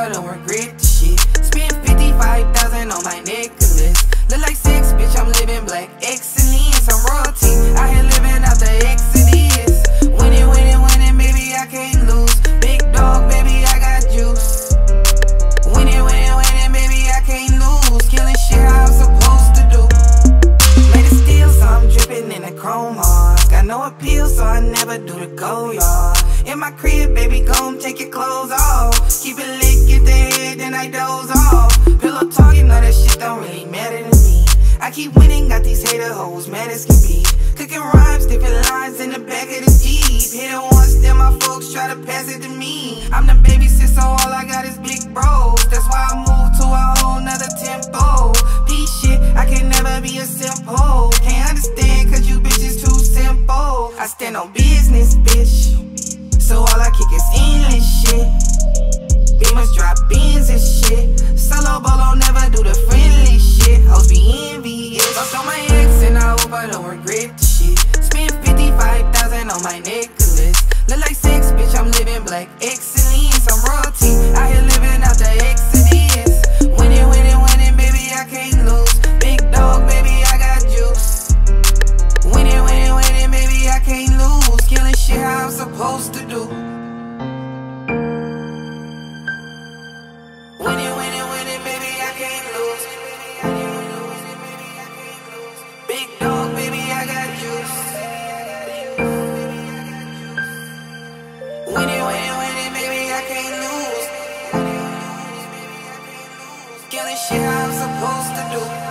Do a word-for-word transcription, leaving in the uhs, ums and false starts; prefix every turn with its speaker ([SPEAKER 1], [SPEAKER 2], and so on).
[SPEAKER 1] I don't regret the shit. Spent fifty-five thousand on my necklace. Look like sex, bitch, I'm living black excellence. I'm royalty, out here living out the exodus. Winning, winning, winning, baby, I can't lose. Big dog, baby, I got juice. Winning, winning, winning, baby, I can't lose. Killing shit how I'm supposed to do. Made it steel, so I'm dripping in the chrome hearts. Got no appeal, so I never do the go yard. In my crib, baby, gon' take your clothes off. Keep it lit, get the head, then I doze off. Pillow talk, you know that shit don't really matter to me. I keep winning, got these hater hoes mad as can be. Cooking rhymes, different lines in the back of the Jeep. Hit it once, then my folks try to pass it to me. I'm the babysit, so all I got is big bros. That's why I moved to a whole nother tempo. Peace shit, I can never be a simple. Can't understand, cause you bitches too simple. I stand on business, bitch. So all I kick is endless shit. Beamers drop beans and shit. Solo bolo never do the friendly shit. Hoes be envious. Fucked on my ex and I hope I don't regret the shit. Spent fifty-five thousand on my necklace. Look like sex, bitch, I'm living black excellence. I'm royalty, out here living out the exodus. Winning, winning, winning, baby, I can't lose. Big dog, baby, I got juice. Winning, winning, winning, baby, I can't lose. Killing shit how I'm supposed to do. Winning, winning, winning, baby, I can't lose. Big dog, baby, I got juice. Winning, winning, winning, baby, I can't lose. Killing shit how I'm supposed to do.